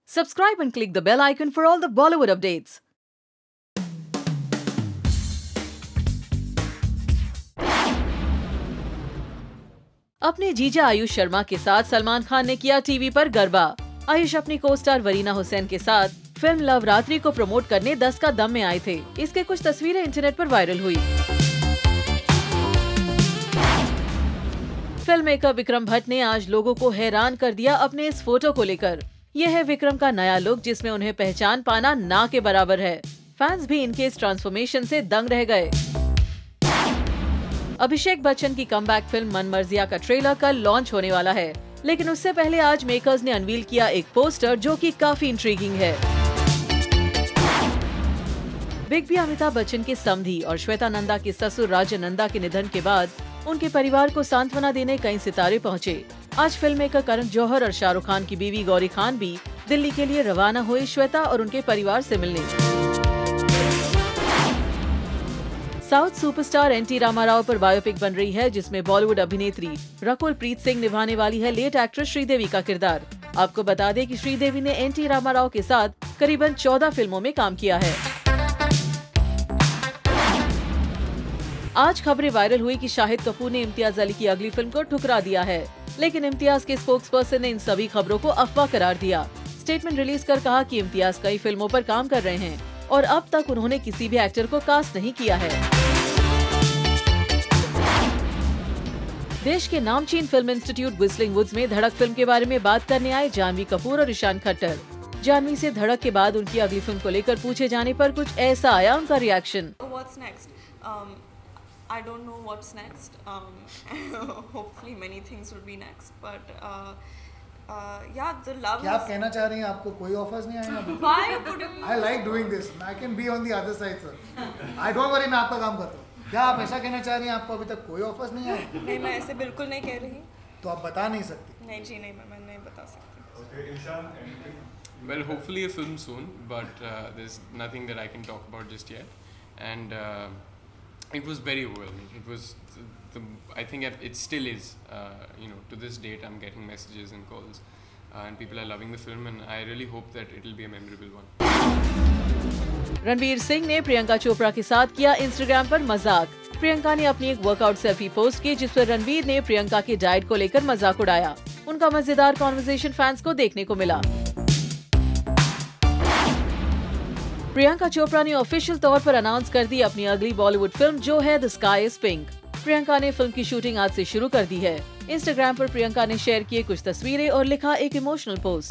Subscribe and click the bell icon for all the Bollywood updates. अपने जीजा आयुष शर्मा के साथ सलमान खान ने किया टीवी पर गरबा। आयुष अपनी को स्टार वरीना हुसैन के साथ फिल्म लव रात्रि को प्रमोट करने 10 का दम में आए थे। इसके कुछ तस्वीरें इंटरनेट पर वायरल हुई। फिल्म मेकर विक्रम भट्ट ने आज लोगों को हैरान कर दिया अपने इस फोटो को लेकर। यह है विक्रम का नया लुक, जिसमें उन्हें पहचान पाना ना के बराबर है। फैंस भी इनके इस ट्रांसफॉर्मेशन से दंग रह गए। अभिषेक बच्चन की कमबैक फिल्म मन मर्जिया का ट्रेलर कल लॉन्च होने वाला है, लेकिन उससे पहले आज मेकर्स ने अनवील किया एक पोस्टर जो कि काफी इंट्रीगिंग है। बिग बी अमिताभ बच्चन के समधी और श्वेता नंदा के ससुर राजन नंदा के निधन के बाद उनके परिवार को सांत्वना देने कई सितारे पहुंचे। आज फिल्म मेकर करण जौहर और शाहरुख खान की बीवी गौरी खान भी दिल्ली के लिए रवाना हुए श्वेता और उनके परिवार से मिलने। साउथ सुपरस्टार एनटी रामाराव पर बायोपिक बन रही है, जिसमें बॉलीवुड अभिनेत्री रकुल प्रीत सिंह निभाने वाली है लेट एक्ट्रेस श्रीदेवी का किरदार। आपको बता दें कि श्रीदेवी ने एनटी रामाराव के साथ करीबन 14 फिल्मों में काम किया है। आज खबरें वायरल हुई कि शाहिद कपूर ने इम्तियाज अली की अगली फिल्म को ठुकरा दिया है, लेकिन इम्तियाज के स्पोक्स पर्सन ने इन सभी खबरों को अफवाह करार दिया। स्टेटमेंट रिलीज कर कहा कि इम्तियाज कई फिल्मों पर काम कर रहे हैं और अब तक उन्होंने किसी भी एक्टर को कास्ट नहीं किया है। देश के नामचीन फिल्म इंस्टीट्यूट व्हिस्लिंग वुड्स में धड़क फिल्म के बारे में बात करने आए जानवी कपूर और ईशान खट्टर। जानवी से धड़क के बाद उनकी अगली फिल्म को लेकर पूछे जाने पर कुछ ऐसा आया उनका reaction. I don't know what's next. Hopefully many things will be next, but yeah, the love. क्या आप कहना चाह रही हैं? आपको कोई ऑफर्स नहीं आए ना? Why would you? I like doing this. I can be on the other side, sir. I don't worry, मैं आपका काम करता हूँ। क्या आप ऐसा कहना चाह रही हैं? आपको अभी तक कोई ऑफर्स नहीं आए? नहीं, मैं ऐसे बिल्कुल नहीं कह रही। तो आप बता नहीं सकती? नहीं जी, नहीं, मैं नहीं बता सकती। Okay, Ishan, anything? Well, hopefully a film soon, but there's nothing that I can talk about just yet, and. It was very overwhelming. It was, I think it still is. To this date, I'm getting messages and calls, and people are loving the film, and I really hope that it will be a memorable one. Ranveer Singh ने प्रियंका चोपड़ा के साथ किया Instagram पर मजाक। प्रियंका ने अपनी एक workout selfie post की, जिस पर रणवीर ने प्रियंका के डाइट को लेकर मजाक उड़ाया। उनका मजेदार कॉन्वर्सेशन फैंस को देखने को मिला। प्रियंका चोपड़ा ने ऑफिशियल तौर पर अनाउंस कर दी अपनी अगली बॉलीवुड फिल्म, जो है the sky is pink. Priyanka ने फिल्म की शूटिंग आज से शुरू कर दी है। इंस्टाग्राम पर प्रियंका ने शेयर किए कुछ तस्वीरें और लिखा एक इमोशनल पोस्ट।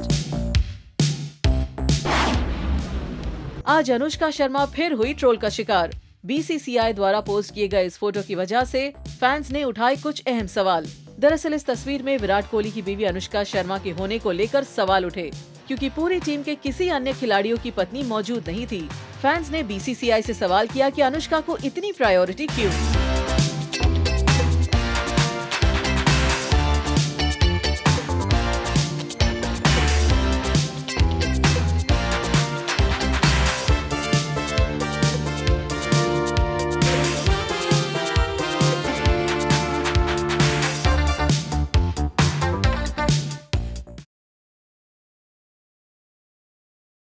आज अनुष्का शर्मा फिर हुई ट्रोल का शिकार। बीसीसीआई द्वारा पोस्ट किए गए इस फोटो की वजह से फैंस ने उठाए कुछ अहम सवाल। दरअसल इस तस्वीर में विराट कोहली की बीवी अनुष्का शर्मा के होने को लेकर सवाल उठे, क्योंकि पूरी टीम के किसी अन्य खिलाड़ियों की पत्नी मौजूद नहीं थी। फैंस ने बीसीसीआई से सवाल किया कि अनुष्का को इतनी प्रायोरिटी क्यों।